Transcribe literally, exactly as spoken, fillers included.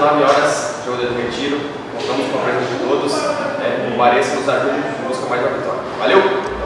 dezenove horas, jogo do Retiro. Contamos com a presença de todos. É, o Barense nos ajude em busca mais da vitória. Valeu!